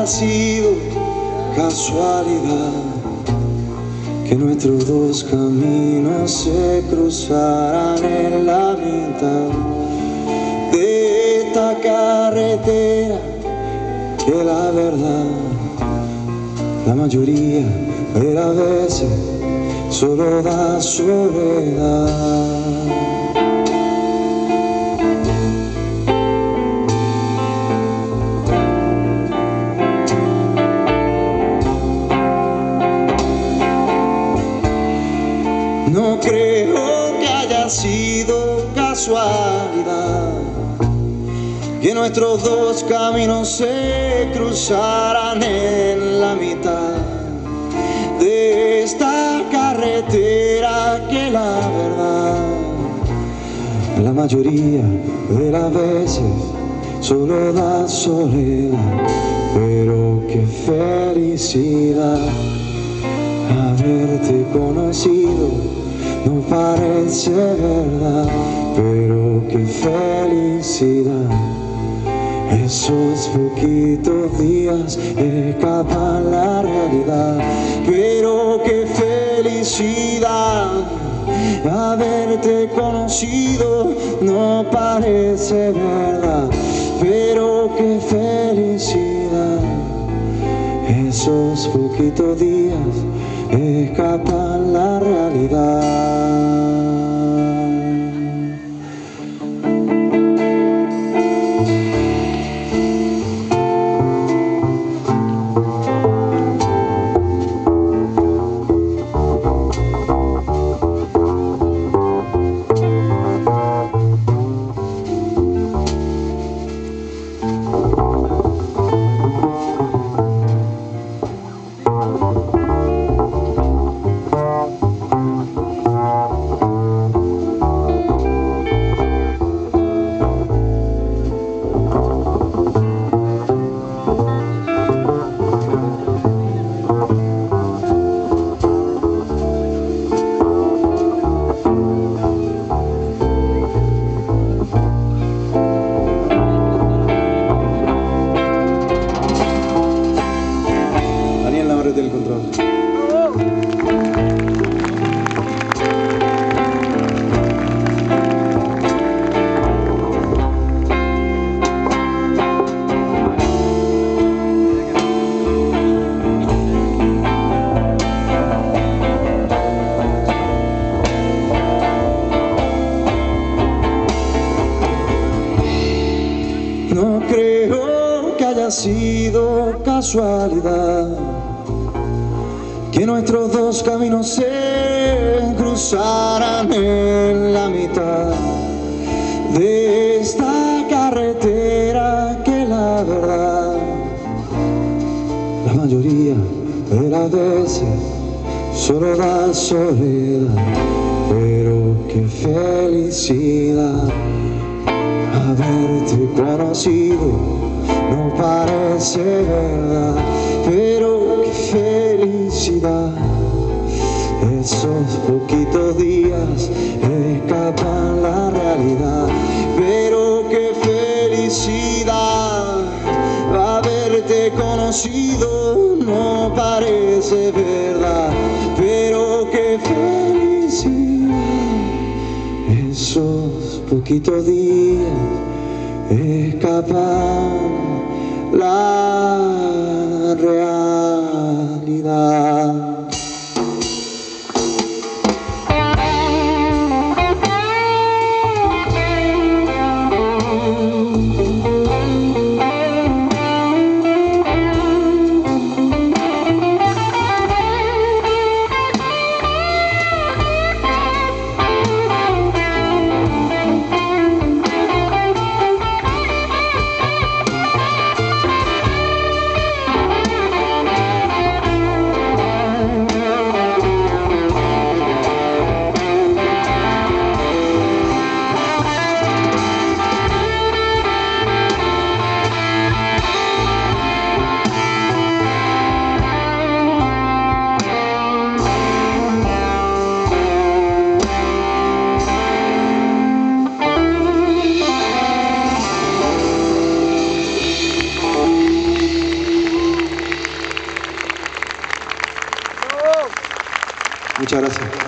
sido casualidad que nuestros dos caminos se cruzaran en la mitad de esta carretera, que la verdad, la mayoría de las veces solo da soledad. No creo que haya sido casualidad que nuestros dos caminos se cruzaran en la mitad de esta carretera, que la verdad, la mayoría de las veces solo da soledad. Pero qué felicidad haberte conocido, no parece verdad, pero qué felicidad. Esos poquitos días escapan la realidad, pero qué felicidad haberte conocido, no parece verdad, pero qué felicidad. Esos poquitos días escapan la realidad. Del control. No creo que haya sido casualidad que nuestros dos caminos se cruzaran en la mitad de esta carretera, que la verdad, la mayoría de las veces solo da soledad. Pero qué felicidad haberte conocido, no parece verdad, pero qué felicidad. Esos poquitos días escapan la realidad, pero qué felicidad haberte conocido, no parece verdad, pero qué felicidad. Esos poquitos días escapan la realidad. Muchas gracias.